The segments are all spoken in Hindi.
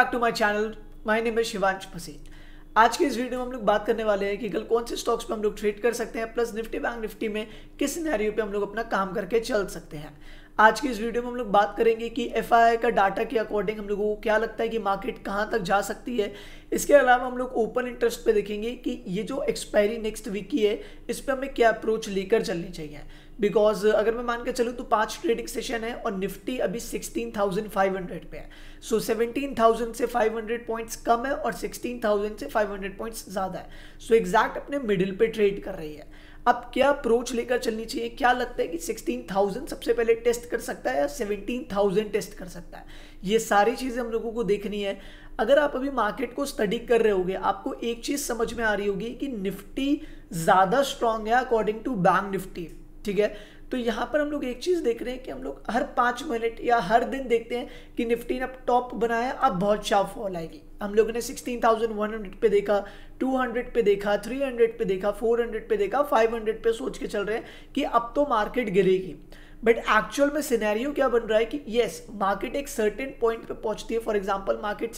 Back to my channel. My name है शिवांश भसीन। आज के इस वीडियो में हम लोग बात करने वाले हैं कि कल कौन से स्टॉक्स पे हम लोग ट्रेड कर सकते हैं, प्लस निफ्टी बैंक निफ्टी में किस सिनेरियो पे हम लोग अपना काम करके चल सकते हैं। आज की इस वीडियो में हम लोग बात करेंगे कि एफआईआई का डाटा के अकॉर्डिंग हम लोगों को क्या लगता है कि मार्केट कहां तक जा सकती है। इसके अलावा हम लोग ओपन इंटरेस्ट पे देखेंगे कि ये जो एक्सपायरी नेक्स्ट वीक की है इस पर हमें क्या अप्रोच लेकर चलनी चाहिए। बिकॉज अगर मैं मान के चलूँ तो 5 ट्रेडिंग सेशन है और निफ्टी अभी 16,500 पे है। सो 17,000 से 500 पॉइंट्स कम है और 16,000 से 500 पॉइंट्स ज़्यादा है। सो एग्जैक्ट अपने मिडिल पे ट्रेड कर रही है। अब क्या अप्रोच लेकर चलनी चाहिए, क्या लगता है कि 16,000 सबसे पहले टेस्ट कर सकता है या 17,000 टेस्ट कर सकता है, ये सारी चीज़ें हम लोगों को देखनी है। अगर आप अभी मार्केट को स्टडी कर रहे होगे आपको एक चीज़ समझ में आ रही होगी कि निफ्टी ज़्यादा स्ट्रांग है अकॉर्डिंग टू बैंक निफ्टी, ठीक है। तो यहाँ पर हम लोग एक चीज़ देख रहे हैं कि हम लोग हर 5 मिनट या हर दिन देखते हैं कि निफ्टी ने अब टॉप बनाया, अब बहुत शार्प फॉल आएगी। हम लोगों ने 16,100 पे देखा, 200 पे देखा, 300 पे देखा, 400 पे देखा, 500 पे सोच के चल रहे हैं कि अब तो मार्केट गिरेगी। बट एक्चुअल में सिनेरियो क्या बन रहा है कि येस मार्केट एक सर्टेन पॉइंट पे पहुंचती है। फॉर एग्जांपल मार्केट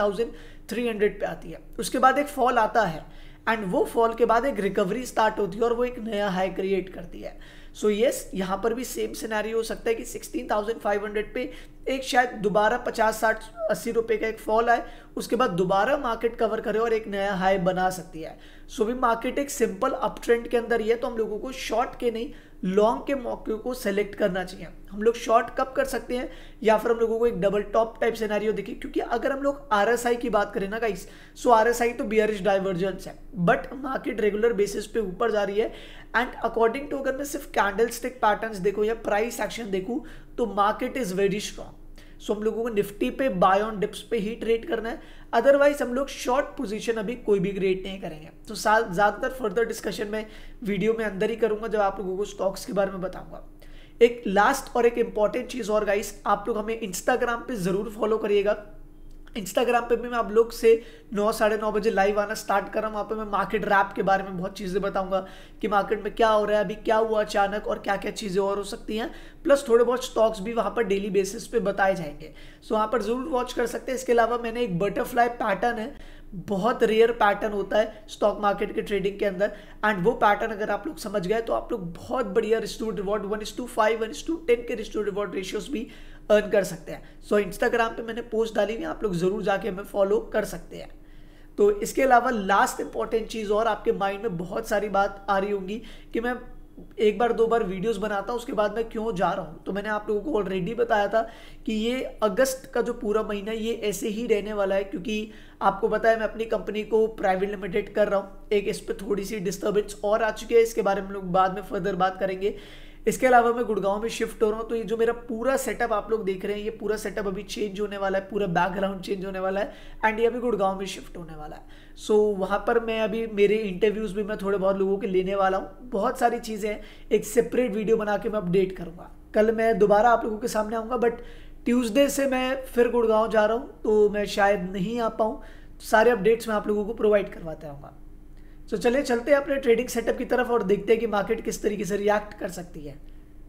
16,300 पे आती है, उसके बाद एक फॉल आता है एंड वो फॉल के बाद एक रिकवरी स्टार्ट होती है और वो एक नया हाई क्रिएट करती है। सो येस यहाँ पर भी सेम सिनेरियो हो सकता है कि 16,500 पे एक शायद दोबारा 50, 60, 80 रुपए का एक फॉल आए, उसके बाद दोबारा मार्केट कवर करे और एक नया हाई बना सकती है। सो भी मार्केट एक सिंपल अप ट्रेंड के अंदर ही है, तो हम लोगों को शॉर्ट के नहीं लॉन्ग के मौके को सेलेक्ट करना चाहिए। हम लोग शॉर्ट कब कर सकते हैं या फिर हम लोगों को एक डबल टॉप टाइप सिनेरियो दिखे, क्योंकि अगर हम लोग आरएसआई की बात करें ना गाइस, सो आरएसआई तो बियरिश डाइवर्जेंस है, बट मार्केट रेगुलर बेसिस पे ऊपर जा रही है एंड अकॉर्डिंग टू अगर मैं सिर्फ कैंडलस्टिक पैटर्न्स देखूं या प्राइस एक्शन देखूं तो market is very strong. So हम लोगों को निफ्टी पे बाय ऑन डिप्स पे ही ट्रेड करना है, अदरवाइज हम लोग शॉर्ट पोजीशन अभी कोई भी क्रिएट नहीं करेंगे। तो ज़्यादातर फर्दर डिस्कशन में वीडियो में अंदर ही करूंगा जब आप लोगों को स्टॉक्स के बारे में बताऊंगा। एक लास्ट और एक इंपॉर्टेंट चीज़ और गाइस, आप लोग हमें इंस्टाग्राम पे ज़रूर फॉलो करिएगा। इंस्टाग्राम पे भी मैं आप लोग से 9, साढ़े 9 बजे लाइव आना स्टार्ट कर रहा हूँ। वहाँ पे मैं मार्केट रैप के बारे में बहुत चीज़ें बताऊंगा कि मार्केट में क्या हो रहा है, अभी क्या हुआ अचानक और क्या क्या चीज़ें और हो सकती हैं, प्लस थोड़े बहुत स्टॉक्स भी वहाँ पर डेली बेसिस पे बताए जाएंगे। सो वहाँ पर ज़रूर वॉच कर सकते हैं। इसके अलावा मैंने एक बटरफ्लाई पैटर्न है, बहुत रेयर पैटर्न होता है स्टॉक मार्केट के ट्रेडिंग के अंदर, एंड वो पैटर्न अगर आप लोग समझ गए तो आप लोग बहुत बढ़िया रिस्क टू रिवॉर्ड 1:5, 1:10 के रिस्क टू रिवॉर्ड रेशियोज भी अर्न कर सकते हैं। सो इंस्टाग्राम पे मैंने पोस्ट डाली हुई है, आप लोग जरूर जाके हमें फॉलो कर सकते हैं। तो इसके अलावा लास्ट इंपॉर्टेंट चीज़ और, आपके माइंड में बहुत सारी बात आ रही होंगी कि मैं एक बार 2 बार वीडियोस बनाता हूँ उसके बाद मैं क्यों जा रहा हूँ। तो मैंने आप लोगों को ऑलरेडी बताया था कि ये अगस्त का जो पूरा महीना ये ऐसे ही रहने वाला है, क्योंकि आपको पता है मैं अपनी कंपनी को प्राइवेट लिमिटेड कर रहा हूँ। एक इस पर थोड़ी सी डिस्टर्बेंस और आ चुकी है, इसके बारे में लोग बाद में फर्दर बात करेंगे। इसके अलावा मैं गुड़गांव में शिफ्ट हो रहा हूँ, तो ये जो मेरा पूरा सेटअप आप लोग देख रहे हैं ये पूरा सेटअप अभी चेंज होने वाला है, पूरा बैकग्राउंड चेंज होने वाला है एंड ये अभी गुड़गांव में शिफ्ट होने वाला है। सो वहाँ पर मैं अभी मेरे इंटरव्यूज़ भी मैं थोड़े बहुत लोगों के लेने वाला हूँ। बहुत सारी चीज़ें हैं, एक सेपरेट वीडियो बना के मैं अपडेट करूँगा। कल मैं दोबारा आप लोगों के सामने आऊँगा, बट ट्यूसडे से मैं फिर गुड़गांव जा रहा हूँ तो मैं शायद नहीं आ पाऊँ। सारे अपडेट्स मैं आप लोगों को प्रोवाइड करवाता रहूँगा। तो चलिए चलते हैं अपने ट्रेडिंग सेटअप की तरफ और देखते हैं कि मार्केट किस तरीके से रिएक्ट कर सकती है।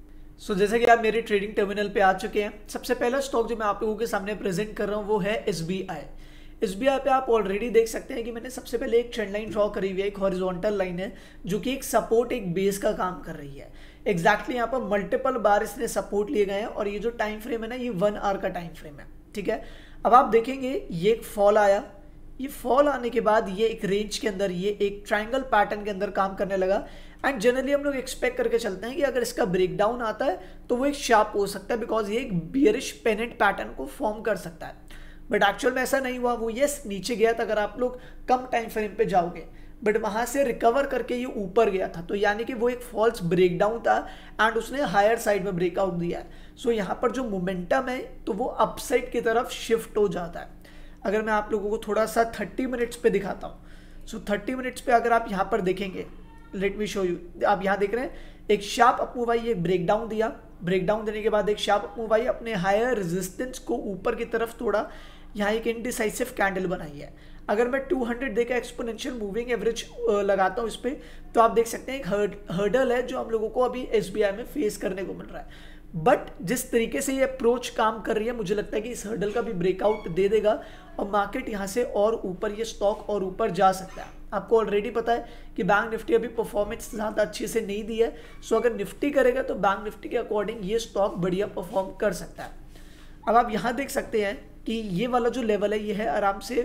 सो जैसे कि आप मेरे ट्रेडिंग टर्मिनल पे आ चुके हैं, सबसे पहला स्टॉक जो मैं आप लोगों के सामने प्रेजेंट कर रहा हूँ वो है एसबीआई। एसबीआई पे आप ऑलरेडी देख सकते हैं कि मैंने सबसे पहले एक ट्रेंड लाइन ड्रॉ करी हुई है, एक हॉरिजॉन्टल लाइन है जो कि एक सपोर्ट एक बेस का काम कर रही है। एग्जैक्टली यहाँ पर मल्टीपल बार इसने सपोर्ट लिए गए हैं और ये जो टाइम फ्रेम है ना ये 1 आवर का टाइम फ्रेम है, ठीक है। अब आप देखेंगे ये एक फॉल आया, ये फॉल आने के बाद ये एक रेंज के अंदर ये एक ट्रायंगल पैटर्न के अंदर काम करने लगा एंड जनरली हम लोग एक्सपेक्ट करके चलते हैं कि अगर इसका ब्रेकडाउन आता है तो वो एक शार्प हो सकता है, बिकॉज ये एक बियरिश पेनेंट पैटर्न को फॉर्म कर सकता है। बट एक्चुअल में ऐसा नहीं हुआ, वो यस नीचे गया था अगर आप लोग कम टाइम फ्रेम पे जाओगे, बट वहां से रिकवर करके ये ऊपर गया था, तो यानी कि वो एक फॉल्स ब्रेकडाउन था एंड उसने हायर साइड में ब्रेकआउट दिया है। सो यहाँ पर जो मोमेंटम है तो वो अपसाइड की तरफ शिफ्ट हो जाता है। अगर मैं आप लोगों को थोड़ा सा 30 मिनट्स पे दिखाता हूँ, सो 30 मिनट्स पे अगर आप यहाँ पर देखेंगे, लेट मी शो यू, आप यहाँ देख रहे हैं एक शार्प अप मूव आई, ये ब्रेकडाउन दिया, ब्रेकडाउन देने के बाद एक शार्प अप मूव आई, अपने हायर रेजिस्टेंस को ऊपर की तरफ तोड़ा, यहाँ एक इनडिसाइसिव कैंडल बनाई है। अगर मैं 200 देकर एक्सपोनेंशियल मूविंग एवरेज लगाता हूँ इस पर, तो आप देख सकते हैं एक हर्डल है जो हम लोगों को अभी एसबीआई में फेस करने को मिल रहा है। बट जिस तरीके से ये अप्रोच काम कर रही है मुझे लगता है कि इस हर्डल का भी ब्रेकआउट दे देगा और मार्केट यहाँ से और ऊपर, ये स्टॉक और ऊपर जा सकता है। आपको ऑलरेडी पता है कि बैंक निफ्टी अभी परफॉर्मेंस ज़्यादा अच्छे से नहीं दी है। सो अगर निफ्टी करेगा तो बैंक निफ्टी के अकॉर्डिंग ये स्टॉक बढ़िया परफॉर्म कर सकता है। अब आप यहाँ देख सकते हैं कि ये वाला जो लेवल है ये है आराम से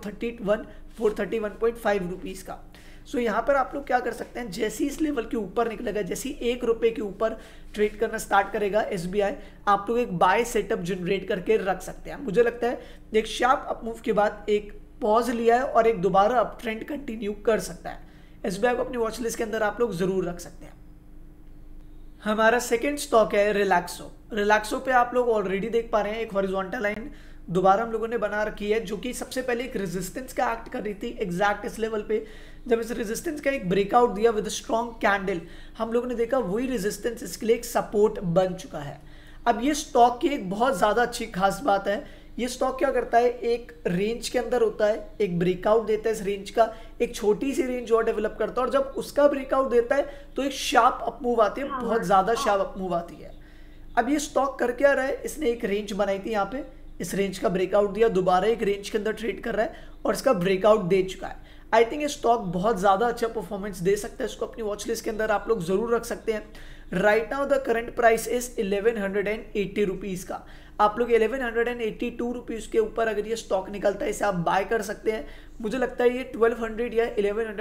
431.5 रुपीज़ का। सो यहाँ पर आप लोग क्या कर सकते हैं, जैसे ही इस लेवल के ऊपर निकलेगा, जैसे ही 1 रुपये के ऊपर ट्रेड करना स्टार्ट करेगा SBI, आप लोग एक बाय सेटअप जनरेट करके रख सकते हैं। मुझे लगता है एक शार्प अपमूव के बाद एक पॉज लिया है और एक दोबारा अप ट्रेंड कंटिन्यू कर सकता है। SBI को अपनी वॉच लिस्ट के अंदर आप लोग जरूर रख सकते हैं। हमारा सेकेंड स्टॉक है रिलैक्सो। रिलैक्सो पे आप लोग ऑलरेडी देख पा रहे हैं एक हॉरिजॉन्टल लाइन दोबारा हम लोगों ने बना रखी है, जो कि सबसे पहले एक रेजिस्टेंस का एक्ट कर रही थी एग्जैक्ट इस लेवल पे। जब इस रेजिस्टेंस का एक ब्रेकआउट दिया विद स्ट्रॉन्ग कैंडल, हम लोगों ने देखा वही रेजिस्टेंस इसके लिए एक सपोर्ट बन चुका है। अब ये स्टॉक की एक बहुत ज़्यादा अच्छी खास बात है, ये स्टॉक क्या करता है, एक रेंज के अंदर होता है, एक ब्रेकआउट देता है, इस रेंज का एक छोटी सी रेंज और डेवलप करता है, और जब उसका ब्रेकआउट देता है तो एक शार्प अपमूव आती है, बहुत ज़्यादा शार्प अपमूव आती है। अब ये स्टॉक कर क्या रहा है, इसने एक रेंज बनाई थी यहाँ पे, इस रेंज का ब्रेकआउट दिया, दोबारा एक रेंज के अंदर ट्रेड कर रहा है और इसका ब्रेकआउट दे चुका है। आई थिंक ये स्टॉक बहुत ज़्यादा अच्छा परफॉर्मेंस दे सकता है, इसको अपनी वॉच लिस्ट के अंदर आप लोग जरूर रख सकते हैं। Right now the current price is 1180 rupees का। आप लोग 1182 रुपीज़ के ऊपर अगर ये स्टॉक निकलता है, इसे आप बाय कर सकते हैं। मुझे लगता है ये 1200 या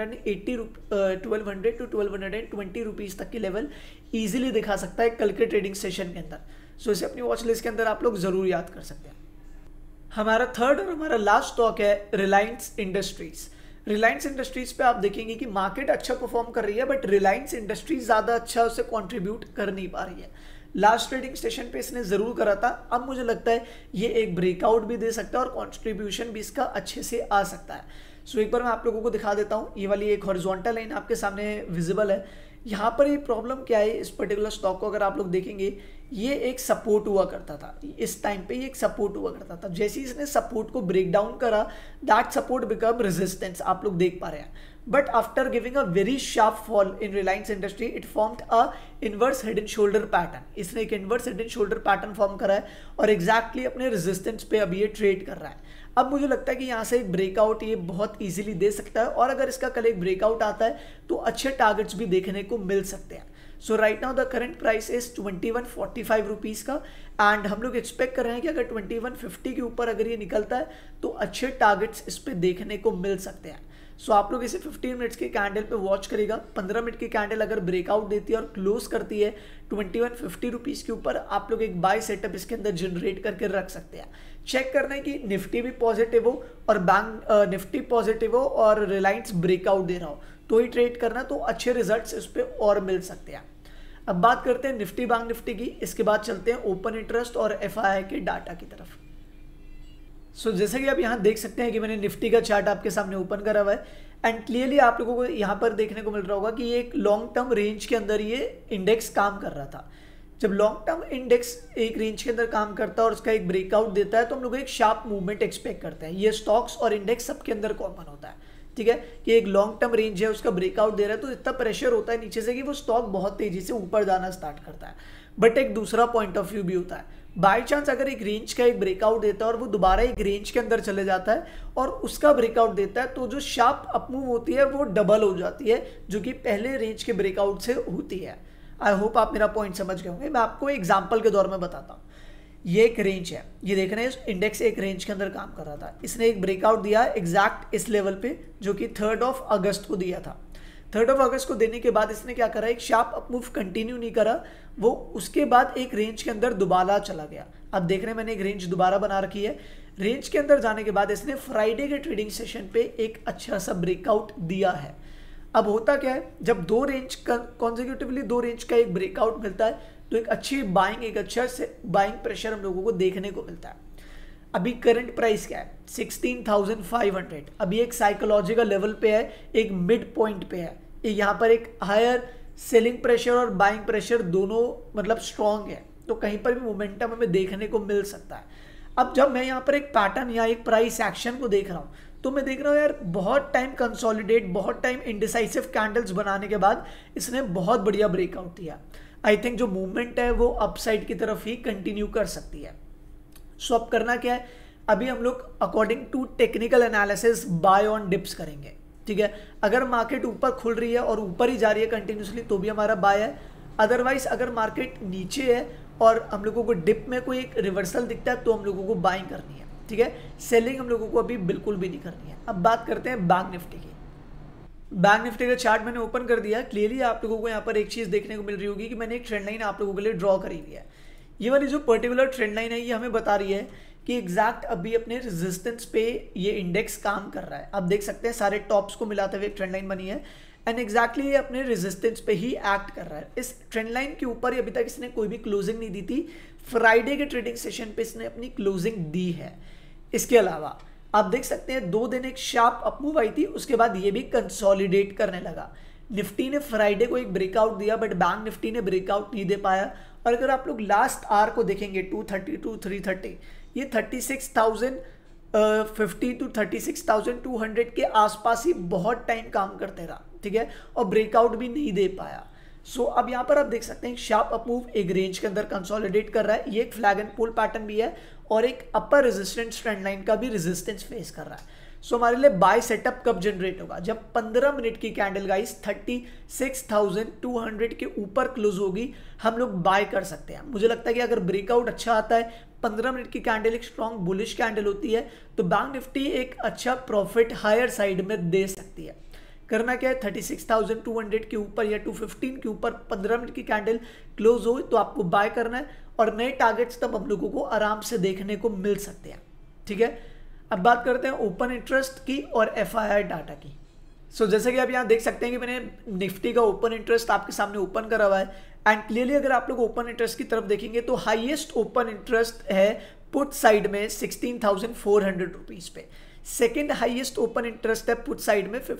1200 टू 1220 रुपीज़ तक के लेवल ईजिली दिखा सकता है कल के ट्रेडिंग सेशन के अंदर। सो इसे अपनी वॉच लिस्ट के अंदर आप लोग जरूर याद कर सकते हैं। हमारा थर्ड और हमारा लास्ट स्टॉक है रिलायंस इंडस्ट्रीज। रिलायंस इंडस्ट्रीज पे आप देखेंगे कि मार्केट अच्छा परफॉर्म कर रही है, बट रिलायंस इंडस्ट्रीज ज़्यादा अच्छा उसे कंट्रीब्यूट कर नहीं पा रही है। लास्ट ट्रेडिंग स्टेशन पे इसने ज़रूर करा था, अब मुझे लगता है ये एक ब्रेकआउट भी दे सकता है और कंट्रीब्यूशन भी इसका अच्छे से आ सकता है। सो एक बार मैं आप लोगों को दिखा देता हूँ, ये वाली एक हॉरिजॉन्टल लाइन आपके सामने विजिबल है। यहाँ पर ये प्रॉब्लम क्या है, इस पर्टिकुलर स्टॉक को अगर आप लोग देखेंगे, ये एक सपोर्ट हुआ करता था, इस टाइम पे ये एक सपोर्ट हुआ करता था। जैसे ही इसने सपोर्ट को ब्रेक डाउन करा, दैट सपोर्ट बिकम रेजिस्टेंस, आप लोग देख पा रहे हैं। But after giving a very sharp fall in Reliance industry, it formed a inverse head and shoulder pattern. इसने एक inverse head and shoulder pattern form करा है और एग्जैक्टली अपने रेजिस्टेंस पे अब ये ट्रेड कर रहा है। अब मुझे लगता है कि यहाँ से एक ब्रेकआउट ये बहुत इजीली दे सकता है, और अगर इसका कल एक ब्रेकआउट आता है तो अच्छे टारगेट्स भी देखने को मिल सकते हैं। So right now the current price is 2145 rupees का, एंड हम लोग एक्सपेक्ट कर रहे हैं कि अगर 2150 के ऊपर अगर ये निकलता है तो अच्छे टारगेट्स इस पर देखने को मिल सकते हैं। सो आप लोग इसे 15 मिनट्स के कैंडल पे वॉच करेगा। 15 मिनट की कैंडल अगर ब्रेकआउट देती है और क्लोज करती है 2150 रुपीज़ के ऊपर, आप लोग एक बाय सेटअप इसके अंदर जनरेट करके रख सकते हैं। चेक करना है कि निफ्टी भी पॉजिटिव हो और बैंक निफ्टी पॉजिटिव हो और रिलायंस ब्रेकआउट दे रहा हो, तो ही ट्रेड करना, तो अच्छे रिजल्ट्स इस पर और मिल सकते हैं। अब बात करते हैं निफ्टी बैंक निफ्टी की, इसके बाद चलते हैं ओपन इंटरेस्ट और FII के डाटा की तरफ। सो जैसे कि आप यहाँ देख सकते हैं कि मैंने निफ्टी का चार्ट आपके सामने ओपन करा हुआ है, एंड क्लियरली आप लोगों को यहाँ पर देखने को मिल रहा होगा कि ये एक लॉन्ग टर्म रेंज के अंदर ये इंडेक्स काम कर रहा था। जब लॉन्ग टर्म इंडेक्स एक रेंज के अंदर काम करता है और उसका एक ब्रेकआउट देता है, तो हम लोग एक शार्प मूवमेंट एक्सपेक्ट करते हैं। ये स्टॉक्स और इंडेक्स सबके अंदर कॉमन होता है, ठीक है, कि एक लॉन्ग टर्म रेंज है, उसका ब्रेकआउट दे रहा है तो इतना प्रेशर होता है नीचे से कि वो स्टॉक बहुत तेजी से ऊपर जाना स्टार्ट करता है। बट एक दूसरा पॉइंट ऑफ व्यू भी होता है, बाई चांस अगर एक रेंज का एक ब्रेकआउट देता है और वो दोबारा एक रेंज के अंदर चले जाता है और उसका ब्रेकआउट देता है, तो जो शार्प अपमूव होती है वो डबल हो जाती है, जो कि पहले रेंज के ब्रेकआउट से होती है। आई होप आप मेरा पॉइंट समझ गए होंगे। मैं आपको एग्जाम्पल के दौर में बताता हूँ। ये एक रेंज है, ये देख रहे हैं इंडेक्स एक रेंज के अंदर काम कर रहा था, इसने एक ब्रेकआउट दिया एग्जैक्ट इस लेवल पे, जो कि 3 अगस्त को दिया था। 3 अगस्त को देने के बाद इसने क्या करा, एक शार्प अपमूव कंटिन्यू नहीं करा, वो उसके बाद एक रेंज के अंदर दोबारा चला गया। अब देख रहे हैं मैंने एक रेंज दोबारा बना रखी है। रेंज के अंदर जाने के बाद इसने फ्राइडे के ट्रेडिंग सेशन पे एक अच्छा सा ब्रेकआउट दिया है। अब होता क्या है, जब दो रेंज का कॉन्जिक्यूटिवली दो रेंज का एक ब्रेकआउट मिलता है तो एक अच्छी बाइंग, एक अच्छा से बाइंग प्रेशर हम लोगों को देखने को मिलता है। अभी करंट प्राइस क्या है, 16,500। अभी एक साइकोलॉजिकल लेवल पे है, एक मिड पॉइंट पे है। यहाँ पर एक हायर सेलिंग प्रेशर और बाइंग प्रेशर दोनों मतलब स्ट्रॉन्ग है, तो कहीं पर भी मोमेंटम हमें देखने को मिल सकता है। अब जब मैं यहाँ पर एक पैटर्न या एक प्राइस एक्शन को देख रहा हूँ, तो मैं देख रहा हूँ यार बहुत टाइम कंसोलिडेट, बहुत टाइम इंडिसाइसिव कैंडल्स बनाने के बाद इसने बहुत बढ़िया ब्रेकआउट दिया। आई थिंक जो मूवमेंट है वो अपसाइड की तरफ ही कंटिन्यू कर सकती है। सो अब करना क्या है, अभी हम लोग according to technical analysis buy on dips करेंगे, ठीक है। अगर मार्केट ऊपर खुल रही है और ऊपर ही जा रही है कंटिन्यूसली तो भी हमारा बाय है। अदरवाइज अगर मार्केट नीचे है और हम लोगों को डिप में कोई एक रिवर्सल दिखता है तो हम लोगों को बाइंग करनी है, ठीक है। सेलिंग हम लोगों को अभी बिल्कुल भी नहीं करनी है। अब बात करते हैं बैंक निफ्टी की। बैंक निफ्टी का चार्ट मैंने ओपन कर दिया। क्लियरली आप लोगों को यहाँ पर एक चीज़ देखने को मिल रही होगी कि मैंने एक ट्रेंड लाइन आप लोगों के लिए ड्रॉ करी हुई है। ये वाली जो पर्टिकुलर ट्रेंड लाइन है ये हमें बता रही है कि एग्जैक्ट अभी अपने रेजिस्टेंस पे ये इंडेक्स काम कर रहा है। आप देख सकते हैं सारे टॉप्स को मिलाते हुए एक ट्रेंड लाइन बनी है एंड एग्जैक्टली ये अपने रेजिस्टेंस पे ही एक्ट कर रहा है। इस ट्रेंड लाइन के ऊपर अभी तक इसने कोई भी क्लोजिंग नहीं दी थी। फ्राइडे के ट्रेडिंग सेशन पे इसने अपनी क्लोजिंग दी है। इसके अलावा आप देख सकते हैं 2 दिन एक शार्प अपमूव आई थी, उसके बाद ये भी कंसोलिडेट करने लगा। निफ्टी ने फ्राइडे को एक ब्रेकआउट दिया बट बैंक निफ्टी ने ब्रेकआउट नहीं दे पाया। और अगर आप लोग लास्ट आवर को देखेंगे 230 to 330, ये 36,050 to 36,200 के आसपास ही बहुत टाइम काम करते रहा, ठीक है, और ब्रेकआउट भी नहीं दे पाया। सो अब यहाँ पर आप देख सकते हैं शार्प अपमूव एक रेंज के अंदर कंसोलिडेट कर रहा है। ये एक फ्लैग एंड पुल पैटर्न भी है और एक अपर रेजिस्टेंस ट्रेंड लाइन का भी रेजिस्टेंस फेस कर रहा है। सो हमारे लिए बाय सेटअप कब जनरेट होगा? जब 15 मिनट की कैंडल गाइस 36,200 के ऊपर क्लोज होगी हम लोग बाय कर सकते हैं। मुझे लगता है कि अगर ब्रेकआउट अच्छा आता है, 15 मिनट की कैंडल एक स्ट्रॉन्ग बुलिश कैंडल होती है तो बैंक निफ्टी एक अच्छा प्रॉफिट हायर साइड में दे सकती है। करना क्या है, 36,200 के ऊपर या 215 के ऊपर 15 मिनट की कैंडल क्लोज हो तो आपको बाय करना है और नए टारगेट्स तब हम लोगों को आराम से देखने को मिल सकते हैं, ठीक है। अब बात करते हैं ओपन इंटरेस्ट की और FII डाटा की। सो जैसे कि आप यहाँ देख सकते हैं कि मैंने निफ्टी का ओपन इंटरेस्ट आपके सामने ओपन करा हुआ है एंड क्लियरली अगर आप लोग ओपन इंटरेस्ट की तरफ देखेंगे तो हाईएस्ट ओपन इंटरेस्ट है पुट साइड में 16,400 रुपीज पे। सेकेंड हाईएस्ट ओपन इंटरेस्ट है पुट साइड में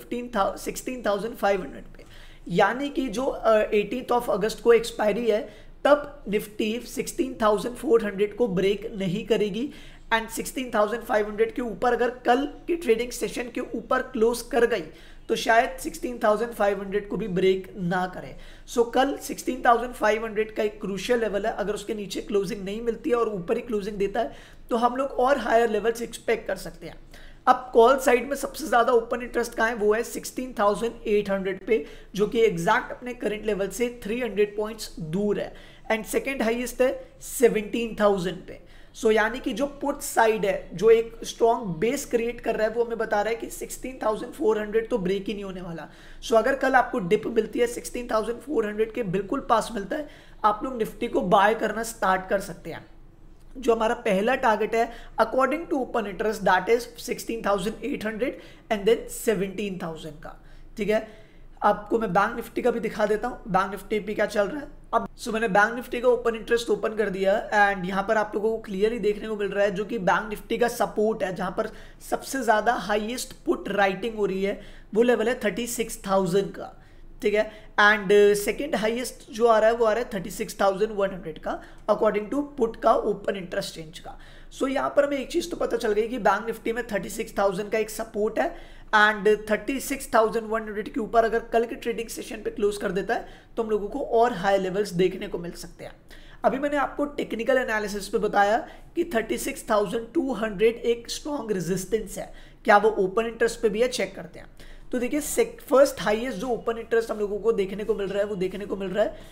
16,500 पे। यानी कि जो 18 अगस्त को एक्सपायरी है तब निफ्टी 16,400 को ब्रेक नहीं करेगी एंड 16,500 के ऊपर अगर कल की ट्रेडिंग सेशन के ऊपर क्लोज कर गई तो शायद 16,500 को भी ब्रेक ना करे। सो कल 16,500 का एक क्रूशियल लेवल है। अगर उसके नीचे क्लोजिंग नहीं मिलती है और ऊपर ही क्लोजिंग देता है तो हम लोग और हायर लेवल्स एक्सपेक्ट कर सकते हैं। अब कॉल साइड में सबसे ज्यादा ओपन इंटरेस्ट कहाँ है, वो है 16,800 पे, जो कि एग्जैक्ट अपने करंट लेवल से 300 पॉइंट्स दूर है एंड सेकेंड हाईएस्ट है 17,000 पे। सो यानी कि जो पुट साइड है जो एक स्ट्रॉन्ग बेस क्रिएट कर रहा है वो हमें बता रहा है कि 16,400 तो ब्रेक ही नहीं होने वाला। सो अगर कल आपको डिप मिलती है 16,400 के बिल्कुल पास मिलता है आप लोग निफ्टी को बाय करना स्टार्ट कर सकते हैं। जो हमारा पहला टारगेट है according to open interest that is 16,800 and then 17,000 का, ठीक है। आपको मैं बैंक निफ्टी का भी दिखा देता हूं बैंक निफ्टी पे क्या चल रहा है। अब मैंने बैंक निफ्टी का ओपन इंटरेस्ट ओपन कर दिया एंड यहाँ पर आप लोगों को क्लियरली देखने को मिल रहा है जो कि बैंक निफ्टी का सपोर्ट है, जहां पर सबसे ज्यादा हाईएस्ट पुट राइटिंग हो रही है वो लेवल है 36,000 का, ठीक है। एंड सेकेंड हाईएस्ट जो आ रहा है वो आ रहा है 36,100 का अकॉर्डिंग टू पुट का ओपन इंटरेस्ट रेंज का। सो यहाँ पर हमें एक चीज तो पता चल गई कि बैंक निफ्टी में 36,000 का एक सपोर्ट है एंड 36,100 के ऊपर अगर कल के ट्रेडिंग सेशन पे क्लोज कर देता है तो हम लोगों को और हाई लेवल्स देखने को मिल सकते हैं। अभी मैंने आपको टेक्निकल एनालिसिस पे बताया कि 36,200 एक स्ट्रॉन्ग रेजिस्टेंस है। क्या वो ओपन इंटरेस्ट पे भी है, चेक करते हैं। तो देखिए फर्स्ट हाईएस्ट जो ओपन इंटरेस्ट हम लोगों को देखने को मिल रहा है वो देखने को मिल रहा है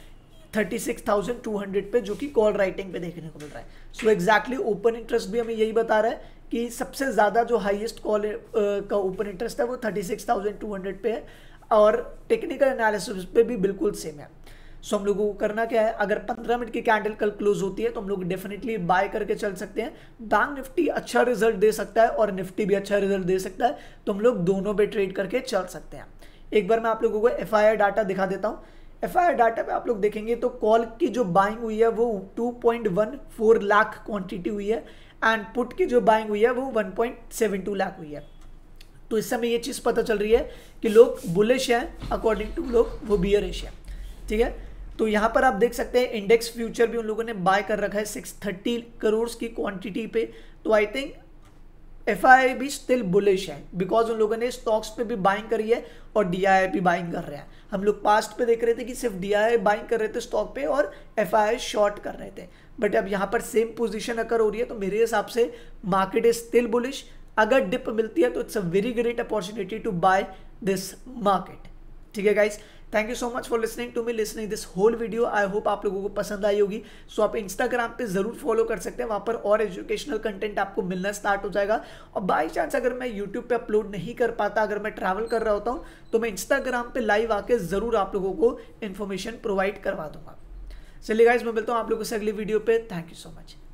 36,200 पे, जो कि कॉल राइटिंग पे देखने को मिल रहा है। सो एग्जैक्टली ओपन इंटरेस्ट भी हमें यही बता रहा है कि सबसे ज़्यादा जो हाईएस्ट कॉल का ओपन इंटरेस्ट है वो 36,200 पे है और टेक्निकल एनालिसिस पे भी बिल्कुल सेम है। सो हम लोगों को करना क्या है, अगर 15 मिनट की कैंडल कल क्लोज होती है तो हम लोग डेफिनेटली बाय करके चल सकते हैं। बैंक निफ्टी अच्छा रिजल्ट दे सकता है और निफ्टी भी अच्छा रिजल्ट दे सकता है तो हम लोग दोनों पे ट्रेड करके चल सकते हैं। एक बार मैं आप लोगों को FII डाटा दिखा देता हूँ। FII डाटा पे आप लोग देखेंगे तो कॉल की जो बाइंग हुई है वो 2.14 लाख क्वांटिटी हुई है एंड पुट की जो बाइंग हुई है वो 1.72 लाख हुई है। तो इस समय ये चीज़ पता चल रही है कि लोग बुलिश हैं अकॉर्डिंग टू लोग वो बियरिश हैं, ठीक है। तो यहाँ पर आप देख सकते हैं इंडेक्स फ्यूचर भी उन लोगों ने बाय कर रखा है 630 करोड़ की क्वांटिटी पे। तो आई थिंक FII भी स्टिल बुलिश है बिकॉज उन लोगों ने स्टॉक्स पे भी बाइंग करी है और DII भी बाइंग कर रहे हैं। हम लोग पास्ट पे देख रहे थे कि सिर्फ DII बाइंग कर रहे थे स्टॉक पे और FII शॉर्ट कर रहे थे, बट अब यहाँ पर सेम पोजीशन अगर हो रही है तो मेरे हिसाब से मार्केट इज स्टिल बुलिश। अगर डिप मिलती है तो it's a very great opportunity to buy this market. ठीक है guys, thank you so much for listening to me, listening this whole video. I hope आप लोगों को पसंद आई होगी। सो आप इंस्टाग्राम पे जरूर फॉलो कर सकते हैं, वहां पर और एजुकेशनल कंटेंट आपको मिलना स्टार्ट हो जाएगा। और बाई चांस अगर मैं यूट्यूब पे अपलोड नहीं कर पाता, अगर मैं ट्रैवल कर रहा होता हूँ, तो मैं इंस्टाग्राम पे लाइव आके जरूर आप लोगों को इन्फॉर्मेशन प्रोवाइड करवा दूंगा। चलिए गाइज, मैं मिलता हूँ आप लोगों से अगली वीडियो पे। Thank you so much.